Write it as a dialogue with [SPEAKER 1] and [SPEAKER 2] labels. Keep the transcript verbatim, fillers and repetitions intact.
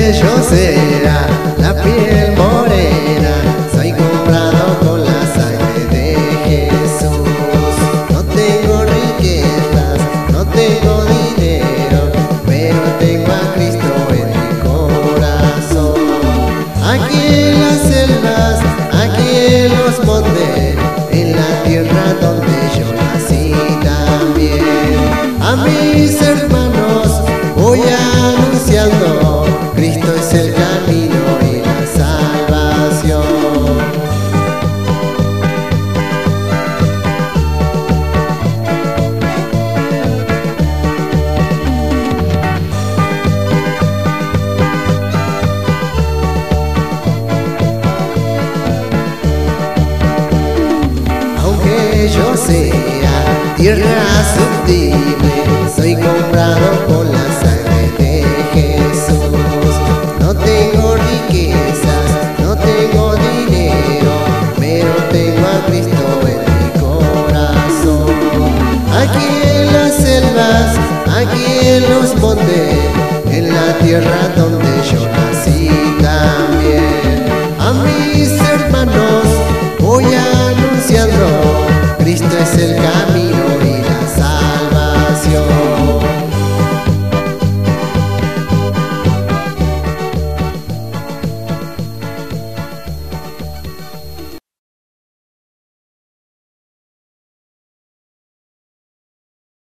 [SPEAKER 1] Aunque yo sea la piel morena, soy comprado con la sangre de Jesús. No tengo riquezas, no tengo dinero, pero tengo a Cristo en mi corazón. Aquí en las selvas, aquí en los montes, en la tierra donde yo nací también. A mis hermanos voy anunciando, Cristo es el camino y la salvación. Aunque yo sea tierra susceptible, soy comprado con la sangre de Jesús. No tengo riquezas, no tengo dinero, pero tengo a Cristo en mi corazón. Aquí en las selvas, aquí en los montes, en la tierra donde yo nací también. A mis hermanos voy anunciando, Cristo es el camino